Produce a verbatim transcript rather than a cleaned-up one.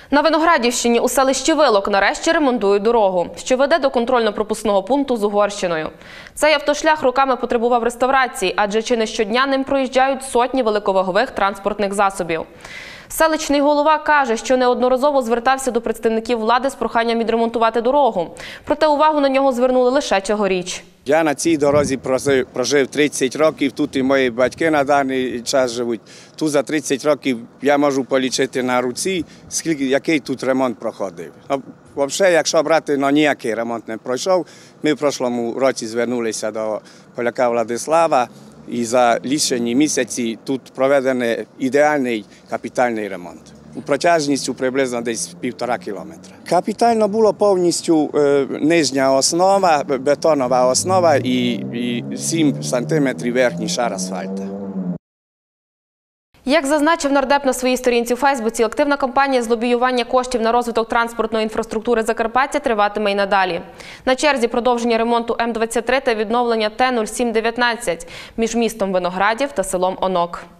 На Виноградівщині у селищі Вилок нарешті ремонтують дорогу, що веде до контрольно-пропускного пункту з Угорщиною. Цей автошлях роками потребував реставрації, адже чи не щодня ним проїжджають сотні великовагових транспортних засобів. Селищний голова каже, що неодноразово звертався до представників влади з проханням відремонтувати дорогу. Проте увагу на нього звернули лише цьогоріч. Я на цій дорозі прожив тридцять років, тут і мої батьки на даний час живуть. Тут за тридцять років я можу полічити на руці, скільки, який тут ремонт проходив. Взагалі, якщо брати, ну, ніякий ремонт не пройшов. Ми в прошлому році звернулися до поляка Владислава і за лічені місяці тут проведений ідеальний капітальний ремонт. Протяжністю приблизно десь півтора кілометра. Капітально було повністю е, нижня основа, бетонова основа і, і сім сантиметрів верхній шар асфальту. Як зазначив нардеп на своїй сторінці у Фейсбуці, активна кампанія з лобіювання коштів на розвиток транспортної інфраструктури Закарпаття триватиме й надалі. На черзі продовження ремонту Ем двадцять три та відновлення Те нуль сім дев'ятнадцять між містом Виноградів та селом Онок.